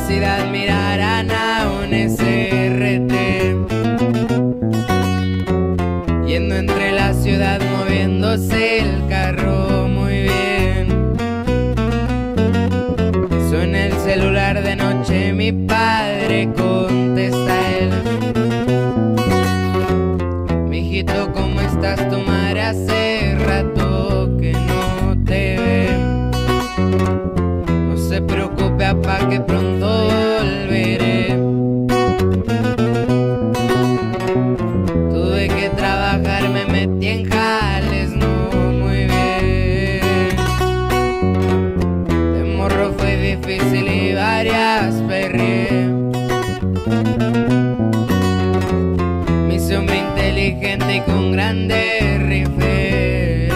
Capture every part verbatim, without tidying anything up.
curiosidad mirarán a un S R T, yendo entre la ciudad moviéndose el carro muy bien. Suena el celular de noche, mi padre contesta él: mijito, ¿cómo estás? Tu madre hace rato que no te ve. No se preocupe, papá, que pronto volveré. Tuve que trabajar, me metí en jales, no muy bien. De morro fue difícil y varias perrié. Me hice hombre inteligente y con grande rifle.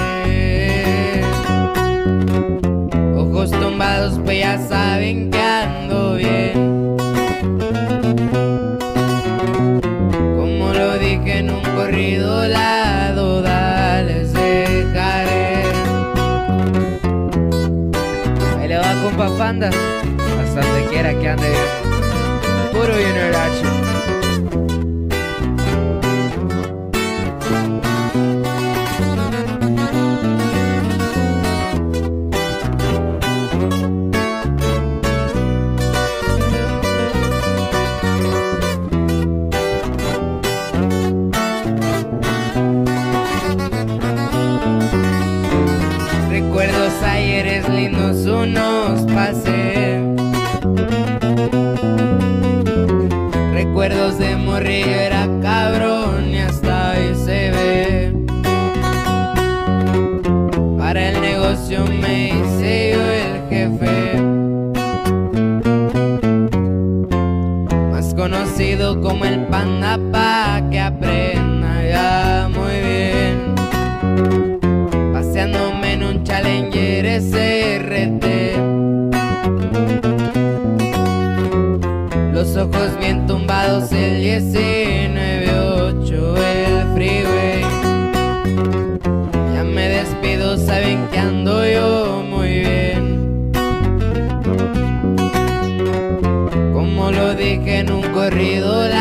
Ojos tumbados, pues ya saben que ando bien. Como lo dije en un corrido, la duda les dejaré. Ahí le va, compa Panda, hasta donde quiera que ande bien. Puro Junior H. Recuerdos ayeres lindos unos pasé. Recuerdos de morrillo, era cabrón y hasta hoy se ve. Para el negocio me hice yo el jefe, más conocido como el Panda, pa' que aprenda ya muy bien. Paseándome en un Challenger S R T, los ojos bien tumbados, el diecinueve ocho, el freeway. Ya me despido, saben que ando yo muy bien. Como lo dije en un corrido, la